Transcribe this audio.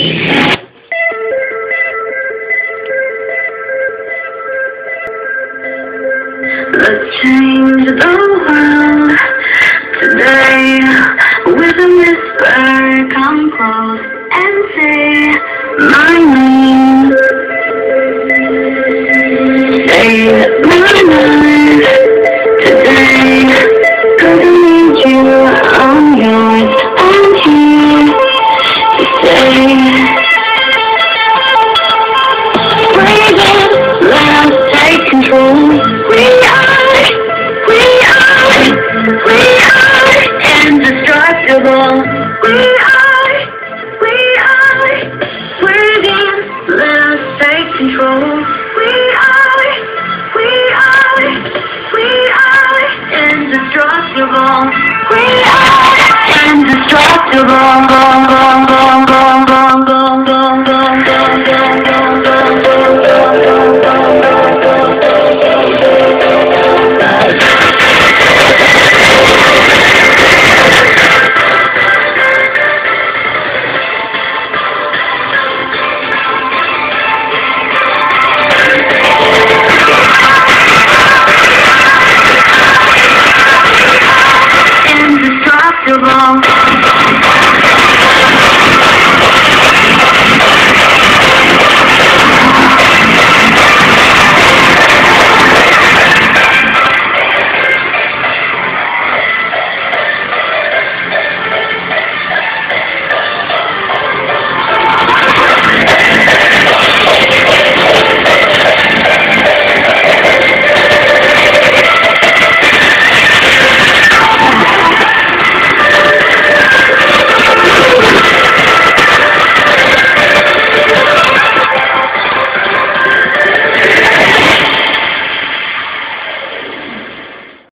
Let's change the world today. With a whisper, come close and say my name. Say my name today. 'Cause I need you, I'm yours, I'm here to stay. Breathe in, let us take control. We are indestructible. We are breathe in, let us take control. We are indestructible. We are indestructible.